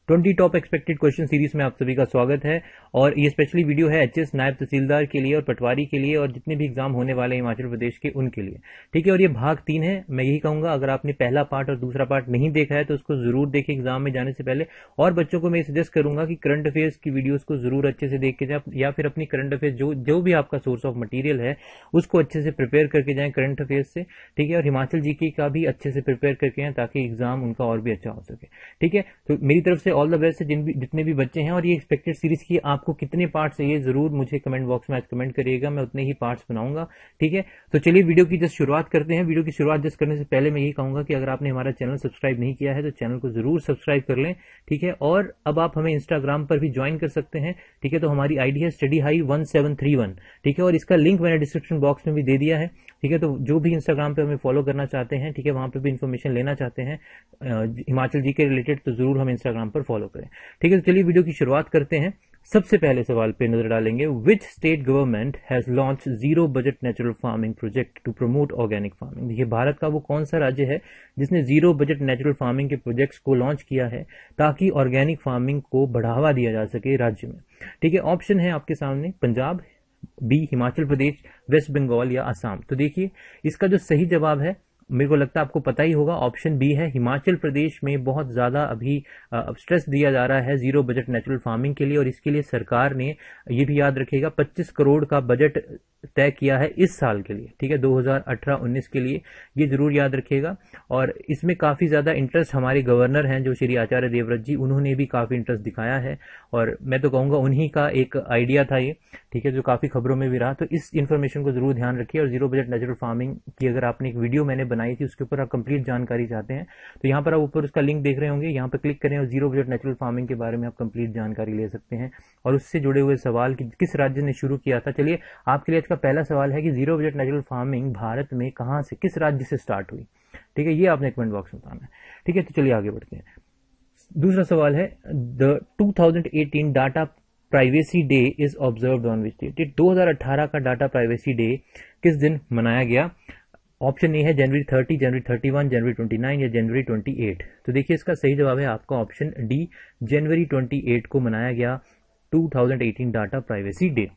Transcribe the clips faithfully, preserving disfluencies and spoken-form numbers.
Twenty top expected question series में आप सभी का स्वागत है। और ये स्पेशली वीडियो है एचएस नायब तहसीलदार के लिए और पटवारी के लिए और जितने भी एग्जाम होने वाले हैं हिमाचल प्रदेश के उनके लिए। ठीक है, और ये भाग तीन है। मैं यही कहूंगा अगर आपने पहला पार्ट और दूसरा पार्ट नहीं देखा है तो उसको जरूर देखें एग्जाम में जाने से पहले। और बच्चों को मैं सजेस्ट करूंगा कि करंट अफेयर्स की वीडियोस को जरूर अच्छे से देख के जाए या फिर अपनी करंट अफेयर्स जो जो भी आपका सोर्स ऑफ मटीरियल है उसको अच्छे से प्रिपेयर करके जाएं करंट अफेयर्स से। ठीक है, और हिमाचल जीके का भी अच्छे से प्रिपेयर करके जाएं ताकि एग्जाम उनका और भी अच्छा हो सके। ठीक है, तो मेरी तरफ से ऑल द बेस्ट है जिन भी जितने भी बच्चे हैं। और ये एक्सपेक्टेड सीरीज की आपको कितने पार्ट चाहिए जरूर मुझे कमेंट बॉक्स में आज कमेंट करिएगा, मैं उतने ही पार्ट्स बनाऊंगा। ठीक है, तो चलिए वीडियो की जस्ट शुरुआत करते हैं। वीडियो की शुरुआत जस्ट करने से पहले मैं यही कहूंगा कि अगर आपने हमारा चैनल सब्सक्राइब नहीं किया है तो चैनल को जरूर सब्सक्राइब कर लें। ठीक है, और अब आप हमें इंस्टाग्राम पर भी ज्वाइन कर सकते हैं। ठीक है, तो हमारी आईडी है study high one seven three one. ठीक है, और इसका लिंक मैंने डिस्क्रिप्शन बॉक्स में भी दे दिया है। ठीक है, तो जो भी इंस्टाग्राम पे हमें फॉलो करना चाहते हैं, ठीक है, वहां पे भी इन्फॉर्मेशन लेना चाहते हैं हिमाचल जी के रिलेटेड तो जरूर हम इंस्टाग्राम पर फॉलो करें। ठीक है, तो चलिए वीडियो की शुरुआत करते हैं। सबसे पहले सवाल पे नजर डालेंगे, which state government has launch zero budget natural farming project to promote organic farming. देखिए भारत का वो कौन सा राज्य है जिसने जीरो बजट नेचुरल फार्मिंग के प्रोजेक्ट्स को लॉन्च किया है ताकि ऑर्गेनिक फार्मिंग को बढ़ावा दिया जा सके राज्य में। ठीक है, ऑप्शन है आपके सामने पंजाब, बी हिमाचल प्रदेश, वेस्ट बंगाल या असम। तो देखिए इसका जो सही जवाब है मेरे को लगता है आपको पता ही होगा, ऑप्शन बी है। हिमाचल प्रदेश में बहुत ज्यादा अभी स्ट्रेस दिया जा रहा है जीरो बजट नेचुरल फार्मिंग के लिए और इसके लिए सरकार ने ये भी याद रखिएगा पच्चीस करोड़ का बजट तय किया है इस साल के लिए। ठीक है, दो हज़ार अठारह उन्नीस के लिए, ये जरूर याद रखिएगा। और इसमें काफी ज्यादा इंटरेस्ट हमारे गवर्नर हैं जो श्री आचार्य देवव्रत जी, उन्होंने भी काफी इंटरेस्ट दिखाया है और मैं तो कहूंगा उन्हीं का एक आइडिया था ये। ठीक है, जो काफी खबरों में भी रहा। तो इस इन्फॉर्मेशन को जरूर ध्यान रखिए। और जीरो बजट नेचुरल फार्मिंग की अगर आपने एक वीडियो मैंने बनाई थी उसके ऊपर आप कंप्लीट जानकारी चाहते हैं तो यहाँ पर आप ऊपर उसका लिंक देख रहे होंगे, यहाँ पर क्लिक करें और जीरो बजट नेचुरल फार्मिंग के बारे में आप कंप्लीट जानकारी ले सकते हैं और उससे जुड़े हुए सवाल कि किस राज्य ने शुरू किया था। चलिए आपके लिए आज का पहला सवाल है कि zero budget natural farming Bharat में कहां से, किस राज्य से स्टार्ट हुई। ठीक है, ये आपने कमेंट बॉक्स में बताना है। ठीक है, तो चलिए आगे बढ़ते हैं। दूसरा सवाल है, the two thousand eighteen data privacy day is observed on which date. दो हज़ार अठारह का डाटा प्राइवेसी डे किस दिन मनाया गया। ऑप्शन ए है January thirty, January thirty one, January twenty nine या जनवरी ट्वेंटी एट। तो देखिए इसका सही जवाब है आपका option D, January twenty eight को मनाया गया two thousand eighteen data privacy day.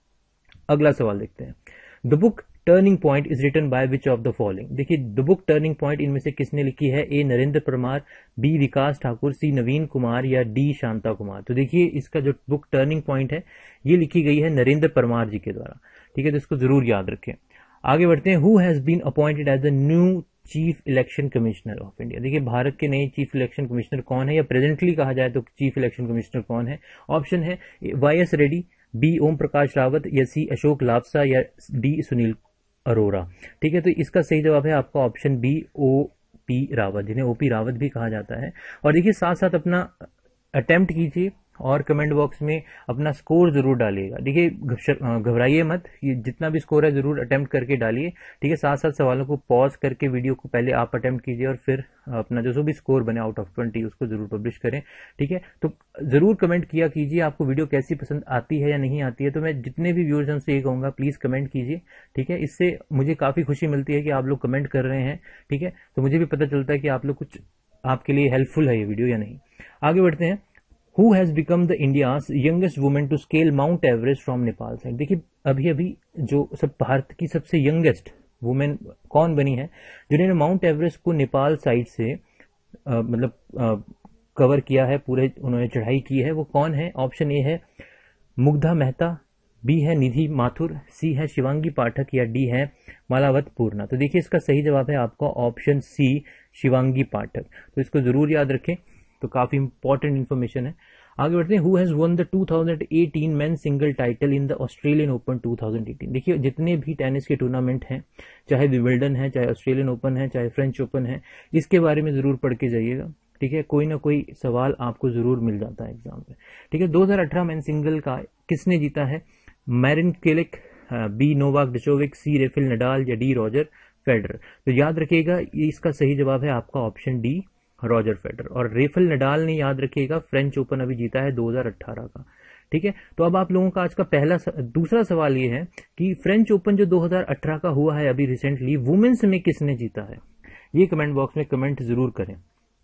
अगला सवाल देखते हैं, the book turning point is written by which of the following. देखिए द बुक टर्निंग पॉइंट इनमें से किसने लिखी है, A Narendra Parmar, B Vikas Thakur, C Naveen Kumar या डी शांता कुमार। तो देखिए इसका जो बुक टर्निंग पॉइंट है ये लिखी गई है नरेंद्र परमार जी के द्वारा। ठीक है, तो इसको जरूर याद रखें। आगे बढ़ते हैं, who has been appointed as the new chief election commissioner of India. देखिए भारत के नए चीफ इलेक्शन कमिश्नर कौन है या प्रेजेंटली कहा जाए तो चीफ इलेक्शन कमिश्नर कौन है। ऑप्शन है Y S Reddy, B Om Prakash Rawat या सी अशोक लावसा या डी सुनील अरोरा। ठीक है, तो इसका सही जवाब है आपका option B O P Rawat, जिन्हें ओपी रावत भी कहा जाता है। और देखिए साथ साथ अपना अटेम्प्ट कीजिए और कमेंट बॉक्स में अपना स्कोर जरूर डालिएगा। देखिए घबराइए मत, ये जितना भी स्कोर है जरूर अटेम्प्ट करके डालिए। ठीक है, साथ साथ सवालों को पॉज करके वीडियो को पहले आप अटेम्प्ट कीजिए और फिर अपना जो भी स्कोर बने आउट ऑफ ट्वेंटी उसको जरूर पब्लिश करें। ठीक है, तो जरूर कमेंट किया कीजिए आपको वीडियो कैसी पसंद आती है या नहीं आती है। तो मैं जितने भी व्यूअर्स हैं उनसे ये कहूंगा प्लीज कमेंट कीजिए। ठीक है, इससे मुझे काफी खुशी मिलती है कि आप लोग कमेंट कर रहे हैं। ठीक है, तो मुझे भी पता चलता है कि आप लोग कुछ आपके लिए हेल्पफुल है ये वीडियो या नहीं। आगे बढ़ते हैं, Who has become the India's youngest woman to scale Mount Everest from Nepal side। देखिए अभी अभी जो सब भारत की सबसे यंगेस्ट वुमेन कौन बनी है जिन्होंने माउंट एवरेस्ट को नेपाल साइड से आ, मतलब आ, कवर किया है, पूरे उन्होंने चढ़ाई की है, वो कौन है। ऑप्शन ए है मुग्धा मेहता, बी है निधि माथुर, सी है शिवांगी पाठक या डी है मालावत पूर्णा। तो देखिए इसका सही जवाब है आपका ऑप्शन सी शिवांगी पाठक। तो इसको जरूर याद रखें, तो काफी इंपॉर्टेंट इन्फॉर्मेशन है। आगे बढ़ते हैं, who has won the two thousand eighteen men single title in the Australian Open two thousand eighteen. देखिए जितने भी टेनिस के टूर्नामेंट हैं, चाहे विंबलडन है, चाहे ऑस्ट्रेलियन ओपन है, चाहे फ्रेंच ओपन है, इसके बारे में जरूर पढ़ के जाइएगा। ठीक है, कोई ना कोई सवाल आपको जरूर मिल जाता है एग्जाम में। ठीक है, दो हज़ार अठारह मेन सिंगल का किसने जीता है, Marin Cilic, B Novak Djokovic, C Rafael Nadal या डी रॉजर फेडरर। तो याद रखिएगा इसका सही जवाब है आपका ऑप्शन डी रॉजर फेडरर। और राफेल नडाल ने याद रखिएगा फ्रेंच ओपन अभी जीता है दो हज़ार अठारह का। ठीक है, तो अब आप लोगों का आज का पहला दूसरा सवाल ये है कि फ्रेंच ओपन जो दो हज़ार अठारह का हुआ है अभी रिसेंटली, वुमेन्स में किसने जीता है। ये कमेंट बॉक्स में कमेंट जरूर करें।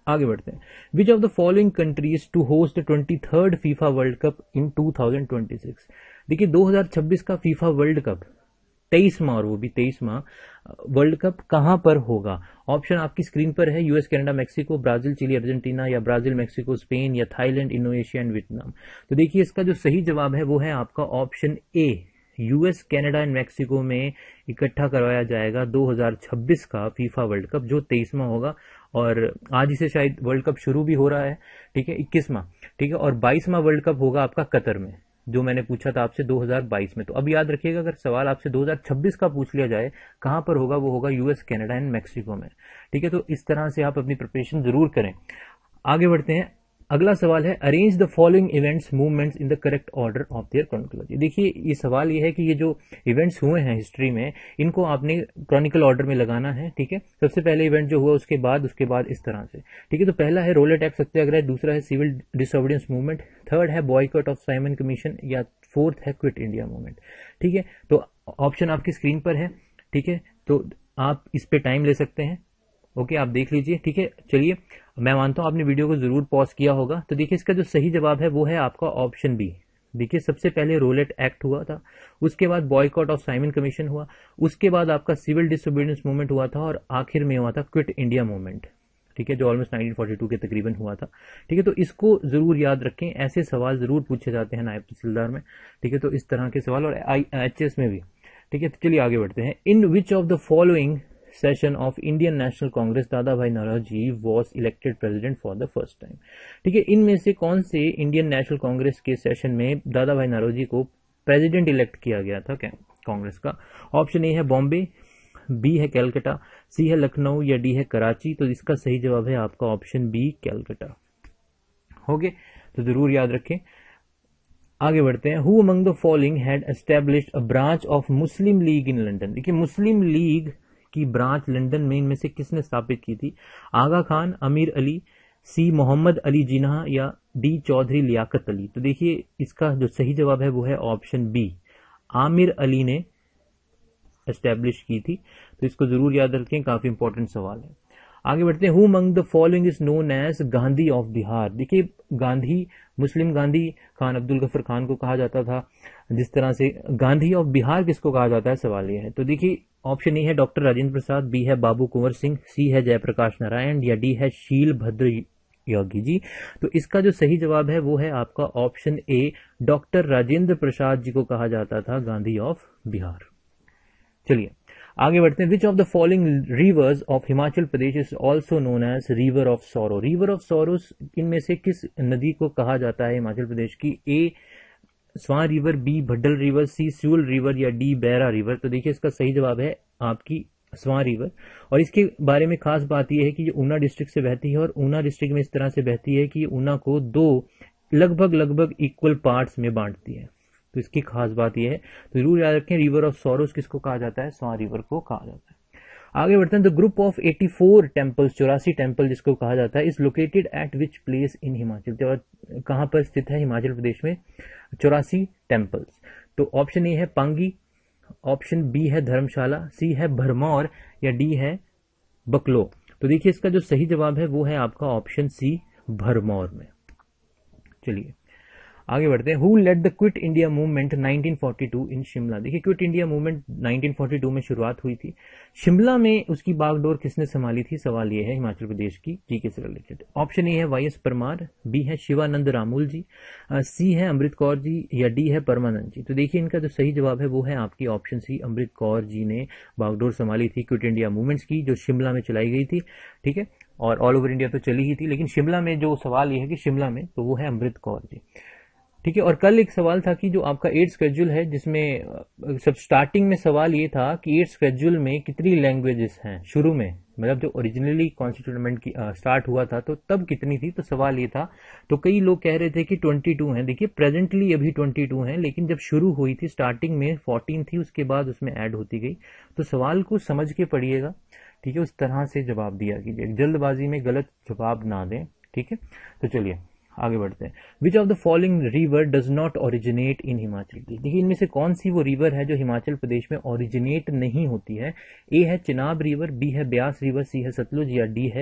आगे बढ़ते हैं। Which of the following countries to host the twenty third FIFA World Cup in two thousand twenty six. देखिए दो हज़ार छब्बीस का फीफा वर्ल्ड कप तेईसवां, और वो भी तेईसवां वर्ल्ड कप कहां पर होगा। ऑप्शन आपकी स्क्रीन पर है, US, Canada, Mexico, Brazil, Chile, Argentina, या ब्राजील, मैक्सिको, स्पेन, या थाईलैंड, इंडोनेशिया एंड वियतनाम। तो देखिए इसका जो सही जवाब है वो है आपका option A, US, Canada and Mexico में इकट्ठा करवाया जाएगा दो हज़ार छब्बीस का फीफा वर्ल्ड कप, जो तेईसवां होगा। और आज इसे शायद वर्ल्ड कप शुरू भी हो रहा है, ठीक है, इक्कीसवां, ठीक है, और बाईसवां वर्ल्ड कप होगा आपका कतर में, जो मैंने पूछा था आपसे दो हज़ार बाईस में। तो अब याद रखिएगा, अगर सवाल आपसे दो हज़ार छब्बीस का पूछ लिया जाए कहां पर होगा, वो होगा यूएस, कनाडा एंड मैक्सिको में, ठीक है। तो इस तरह से आप अपनी प्रिपरेशन जरूर करें। आगे बढ़ते हैं, अगला सवाल है, arrange the following events movements in the correct order of their chronology. देखिए ये सवाल ये है कि ये जो इवेंट्स हुए हैं हिस्ट्री में, इनको आपने क्रॉनिकल ऑर्डर में लगाना है, ठीक है। सबसे पहले इवेंट जो हुआ उसके बाद उसके बाद इस तरह से, ठीक है। तो पहला है रोलेट एक्ट सत्याग्रह, दूसरा है सिविल डिसोबीडियंस मूवमेंट, थर्ड है बॉयकॉट ऑफ साइमन कमीशन, या फोर्थ है क्विट इंडिया मूवमेंट, ठीक है। तो ऑप्शन आपकी स्क्रीन पर है, ठीक है, तो आप इस पे टाइम ले सकते हैं, ओके, आप देख लीजिए, ठीक है। चलिए, मैं मानता हूं आपने वीडियो को जरूर पॉज किया होगा। तो देखिए इसका जो सही जवाब है वो है आपका ऑप्शन बी। देखिए सबसे पहले रोलेट एक्ट हुआ था, उसके बाद बॉयकॉट ऑफ साइमन कमीशन हुआ, उसके बाद आपका सिविल डिसोबीडियंस मूवमेंट हुआ था, और आखिर में हुआ था क्विट इंडिया मूवमेंट, ठीक है, जो ऑलमोस्ट नाइनटीन फोर्टी टू के तकरीबन हुआ था, ठीक है। तो इसको जरूर याद रखें, ऐसे सवाल जरूर पूछे जाते हैं नायब तहसीलदार में, ठीक है। तो इस तरह के सवाल, और एच एस में भी, ठीक है। तो चलिए आगे बढ़ते हैं। In which of the following session of Indian National Congress Dadabhai Naoroji was elected president for the first time, ठीक है। इनमें से कौन से इंडियन नेशनल कांग्रेस के सेशन में दादा भाई नौरोजी को प्रेसिडेंट इलेक्ट किया गया था क्या कांग्रेस का। ऑप्शन ए है बॉम्बे, बी है कैलकाटा, सी है लखनऊ, या डी है कराची। तो इसका सही जवाब है आपका ऑप्शन बी, कैलकाटा, हो गए। तो जरूर याद रखें। आगे बढ़ते हैं। Who among the following had established a branch of Muslim League in London. देखिए मुस्लिम लीग की ब्रांच लंदन में इनमें से किसने स्थापित की थी। आगा खान, अमीर अली, सी मोहम्मद अली जिन्ना, या डी चौधरी लियाकत अली। तो देखिए इसका जो सही जवाब है वो है ऑप्शन बी, आमिर अली ने एस्टैब्लिश की थी। तो इसको जरूर याद रखें, काफी इंपॉर्टेंट सवाल है। आगे बढ़ते हैं। Who among the following is known as Gandhi of Bihar. देखिए गांधी, मुस्लिम गांधी खान अब्दुल गफर खान को कहा जाता था, जिस तरह से गांधी ऑफ बिहार किसको कहा जाता है, सवाल यह है। तो देखिए ऑप्शन ए है डॉक्टर राजेंद्र प्रसाद, बी है बाबू कुंवर सिंह, सी है जयप्रकाश नारायण, या डी है शील भद्र योगी जी। तो इसका जो सही जवाब है वो है आपका option A, doctor Rajendra Prasad ji को कहा जाता था गांधी ऑफ बिहार। चलिए आगे बढ़ते हैं। Which of the following rivers of Himachal Pradesh is also known as river of sorrow. River of sorrows इनमें से किस नदी को कहा जाता है हिमाचल प्रदेश की। A Swan river, B Bhaddal river, C Siul river, या डी बैरा रिवर। तो देखिए इसका सही जवाब है आपकी स्वां रिवर। और इसके बारे में खास बात यह है कि ये ऊना डिस्ट्रिक्ट से बहती है, और ऊना डिस्ट्रिक्ट में इस तरह से बहती है कि ऊना को दो लगभग लगभग इक्वल पार्ट्स में बांटती है। तो इसकी खास बात यह है, तो जरूर याद रखें रिवर ऑफ सॉरोस किसको कहा जाता है, स्वां रिवर को कहा जाता है। आगे बढ़ते हैं। The group of Chaurasi temples, Chaurasi temple जिसको कहा जाता है, is located at which place in Himachal. तो कहां पर स्थित है हिमाचल प्रदेश में चौरासी टेम्पल्स। तो ऑप्शन ए है पांगी, ऑप्शन बी है धर्मशाला, सी है भरमौर, या डी है बकलो। तो देखिए इसका जो सही जवाब है वो है आपका ऑप्शन सी, भरमौर में। चलिए आगे बढ़ते हैं। Who led the Quit India Movement nineteen forty two in Shimla. देखिए Quit India Movement nineteen forty two में शुरुआत हुई थी, शिमला में उसकी बागडोर किसने संभाली थी, सवाल यह है हिमाचल प्रदेश की जीके से रिलेटेड। ऑप्शन ए है वाई एस परमार, बी है शिवानंद रामूल जी, सी है अमृत कौर जी, या डी है परमानंद जी। तो देखिए इनका जो सही जवाब है वो है आपकी ऑप्शन सी, अमृत कौर जी ने बागडोर संभाली थी क्विट इंडिया मूवमेंट्स की, जो शिमला में चलाई गई थी, ठीक है। और ऑल ओवर इंडिया तो चली ही थी, लेकिन शिमला में जो सवाल यह है कि शिमला में, तो वो है अमृत कौर जी, ठीक है। और कल एक सवाल था कि जो आपका एट शेड्यूल है, जिसमें सब स्टार्टिंग में सवाल ये था कि एट शेड्यूल में कितनी लैंग्वेजेस हैं शुरू में, मतलब जो ओरिजिनली कॉन्स्टिट्यूमेंट की स्टार्ट हुआ था तो तब कितनी थी, तो सवाल ये था। तो कई लोग कह रहे थे कि बाईस हैं। देखिए प्रेजेंटली अभी बाईस हैं, लेकिन जब शुरू हुई थी स्टार्टिंग में चौदह थी, उसके बाद उसमें ऐड होती गई। तो सवाल को समझ के पढ़िएगा, ठीक है, उस तरह से जवाब दिया कीजिए, जल्दबाजी में गलत जवाब ना दें, ठीक है। तो चलिए आगे बढ़ते हैं। Which of the following river does not originate in Himachal Pradesh. देखिए इनमें से कौन सी वो रिवर है जो हिमाचल प्रदेश में ओरिजिनेट नहीं होती है। ए है चिनाब रिवर, बी है ब्यास रिवर, सी है सतलुज, या डी है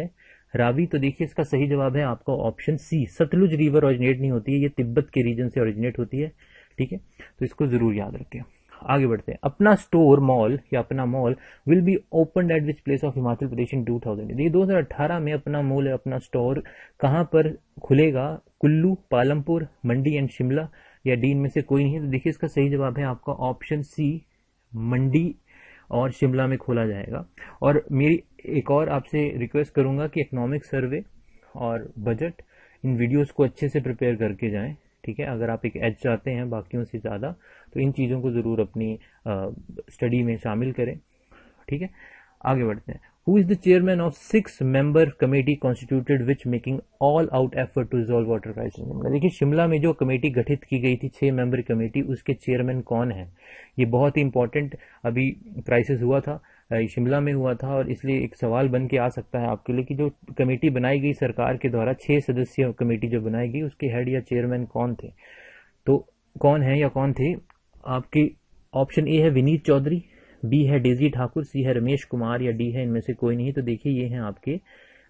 रावी, तो देखिए इसका सही जवाब है आपका option C, Sutlej river originate नहीं होती है, ये तिब्बत के रीजन से ओरिजिनेट होती है। ठीक है, तो इसको जरूर याद रखें। आगे बढ़ते हैं। अपना स्टोर मॉल या अपना mall will be open at which place of Himachal Pradesh in two thousand. देखिए दो हज़ार अठारह में अपना मॉल या अपना स्टोर कहाँ पर खुलेगा? कुल्लू, पालमपुर, मंडी एंड शिमला, या डी इनमें से कोई नहीं है। तो देखिए इसका सही जवाब है आपका ऑप्शन सी, मंडी और शिमला में खोला जाएगा। और मेरी एक और आपसे रिक्वेस्ट करूंगा कि इकोनॉमिक सर्वे और बजट इन वीडियोस को अच्छे से प्रिपेयर करके जाएं। ठीक है, अगर आप एक एज चाहते हैं बाकियों से ज़्यादा, तो इन चीज़ों को ज़रूर अपनी स्टडी में शामिल करें। ठीक है, आगे बढ़ते हैं। Who is the chairman of six member committee constituted which making all out effort to resolve water crisis? देखिए शिमला में जो कमेटी गठित की गई थी, छह मेंबर कमेटी, उसके चेयरमैन कौन है? ये बहुत ही इंपॉर्टेंट अभी क्राइसिस हुआ था, शिमला में हुआ था, और इसलिए एक सवाल बन के आ सकता है आपके लिए कि जो कमेटी बनाई गई सरकार के द्वारा, छह सदस्यीय कमेटी जो बनाई गई, उसके हेड या चेयरमैन कौन थे? तो कौन है या कौन थे आपके? ऑप्शन ए है विनीत चौधरी, बी है डेजी ठाकुर, सी है रमेश कुमार, या डी है इनमें से कोई नहीं। तो देखिए ये हैं आपके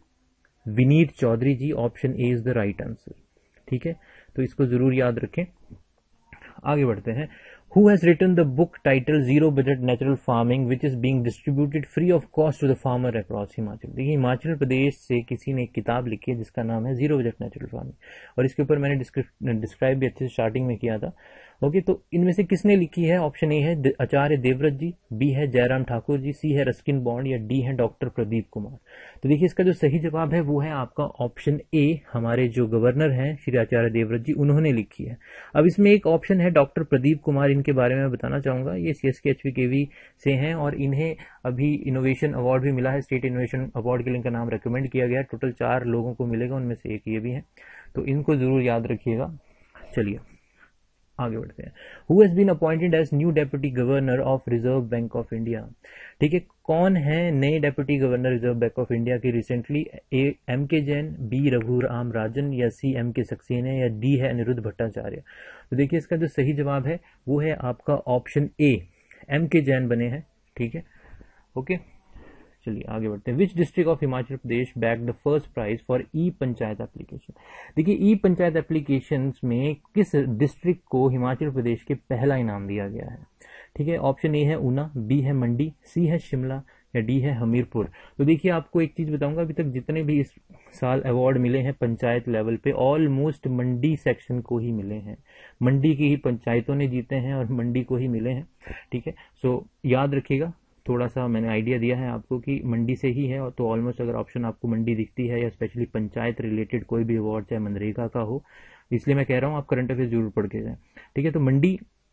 Vineet Chaudhary ji, option A is the right answer. ठीक है, तो इसको जरूर याद रखें। आगे बढ़ते हैं। Who has written the book titled Zero Budget Natural Farming which is being distributed free of cost to the farmer across Himachal? देखिए हिमाचल प्रदेश से किसी ने एक किताब लिखी है जिसका नाम है जीरो बजट नेचुरल फार्मिंग, और इसके ऊपर मैंने डिस्क्राइब भी अच्छे से स्टार्टिंग में किया था। ओके, तो इनमें से किसने लिखी है? ऑप्शन ए है आचार्य देवव्रत जी, बी है जयराम ठाकुर जी, सी है रस्किन बॉन्ड, या डी है डॉक्टर प्रदीप कुमार। तो देखिए इसका जो सही जवाब है वो है आपका ऑप्शन ए, हमारे जो गवर्नर हैं श्री आचार्य देवव्रत जी, उन्होंने लिखी है। अब इसमें एक ऑप्शन है डॉक्टर प्रदीप कुमार, इनके बारे में बताना चाहूंगा। ये C S K H P K V से हैं और इन्हें अभी इनोवेशन अवार्ड भी मिला है, स्टेट इनोवेशन अवार्ड के लिए इनका नाम रिकमेंड किया गया। टोटल चार लोगों को मिलेगा, उनमें से एक ये भी है, तो इनको जरूर याद रखिएगा। चलिए आगे बढ़ते हैं। Who has been appointed as new deputy governor of Reserve Bank of India? ठीक है, कौन है नए deputy governor Reserve Bank of India के recently? A M K Jain, B Raghuram Rajan, या सी एम के सक्सेना, या डी है अनिरुद्ध भट्टाचार्य। तो देखिए इसका जो सही जवाब है वो है आपका ऑप्शन ए, एम के जैन बने हैं। ठीक है, ओके, चलिए आगे बढ़ते हैं। Which district of Himachal Pradesh bagged the first prize for e panchayat application? देखिए ई पंचायत एप्लीकेशन में किस डिस्ट्रिक्ट को हिमाचल प्रदेश के पहला इनाम दिया गया है? ठीक है, ऑप्शन ए है ऊना, बी है मंडी, सी है शिमला, या डी है हमीरपुर। तो देखिए आपको एक चीज बताऊंगा, अभी तक जितने भी इस साल अवार्ड मिले हैं पंचायत लेवल पे, ऑलमोस्ट मंडी सेक्शन को ही मिले हैं, मंडी की ही पंचायतों ने जीते हैं और मंडी को ही मिले हैं। ठीक है, सो याद रखिएगा, थोड़ा सा मैंने आइडिया दिया है आपको कि मंडी से ही है, और तो ऑलमोस्ट अगर ऑप्शन आपको मंडी दिखती है या स्पेशली पंचायत रिलेटेड कोई भी अवार्ड चाहे मनरेगा का हो, इसलिए मैं कह रहा हूँ आप करंट अफेयर जरूर पढ़ के जाएं। ठीक है, तो मंडी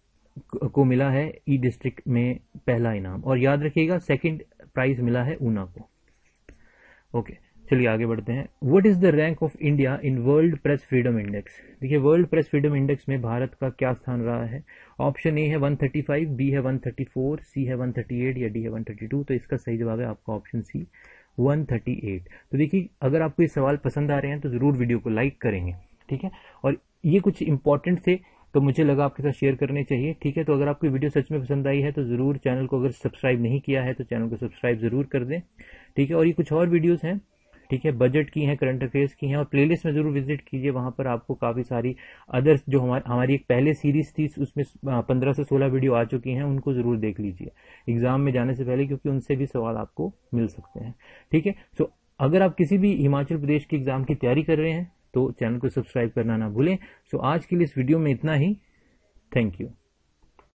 को मिला है ई डिस्ट्रिक्ट में पहला इनाम, और याद रखिएगा सेकंड प्राइज मिला है ऊना को। ओके, चलिए आगे बढ़ते हैं। What is the rank of India in World Press Freedom Index? देखिए वर्ल्ड प्रेस फ्रीडम इंडेक्स में भारत का क्या स्थान रहा है? ऑप्शन ए है एक सौ पैंतीस, बी है एक सौ चौंतीस, सी है एक सौ अड़तीस, या डी है एक सौ बत्तीस। तो इसका सही जवाब है आपका ऑप्शन सी, एक सौ अड़तीस। तो देखिए अगर आपको ये सवाल पसंद आ रहे हैं तो जरूर वीडियो को लाइक करेंगे। ठीक है, और ये कुछ इंपॉर्टेंट थे तो मुझे लगा आपके साथ शेयर करने चाहिए। ठीक है, तो अगर आपको वीडियो सच में पसंद आई है तो जरूर चैनल को, अगर सब्सक्राइब नहीं किया है तो चैनल को सब्सक्राइब जरूर कर दें। ठीक है, और ये कुछ और वीडियोस हैं, ठीक है, बजट की हैं, करंट अफेयर्स की हैं, और प्लेलिस्ट में जरूर विजिट कीजिए, वहां पर आपको काफी सारी अदर्स जो हमारी हमारी एक पहले सीरीज थी उसमें पंद्रह से सोलह वीडियो आ चुकी हैं, उनको जरूर देख लीजिए एग्जाम में जाने से पहले, क्योंकि उनसे भी सवाल आपको मिल सकते हैं। ठीक है, सो अगर आप किसी भी हिमाचल प्रदेश के एग्जाम की तैयारी कर रहे हैं तो चैनल को सब्सक्राइब करना ना भूलें। सो आज के लिए इस वीडियो में इतना ही। Thank you.